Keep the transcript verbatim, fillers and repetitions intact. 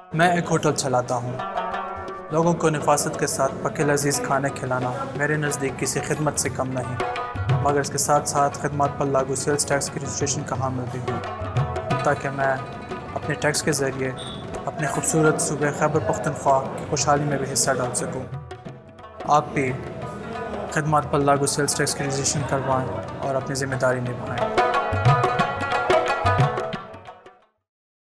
मैं एक होटल चलाता हूँ। लोगों को नफासत के साथ पके लजीज खाने खिलाना मेरे नज़दीक किसी खिदमत से कम नहीं, मगर इसके साथ साथ खदमात पर लागू सेल्स टैक्स की रजिस्ट्रेशन का हामिल भी हूँ, ताकि मैं अपने टैक्स के ज़रिए अपने खूबसूरत सूबे खैबर पख्तूनख्वा की खुशहाली में भी हिस्सा डाल सकूँ। आप भी खदमात पर लागू सेल्स टैक्स की रजिस्ट्रेशन करवाएँ और अपनी ज़िम्मेदारी निभाएँ।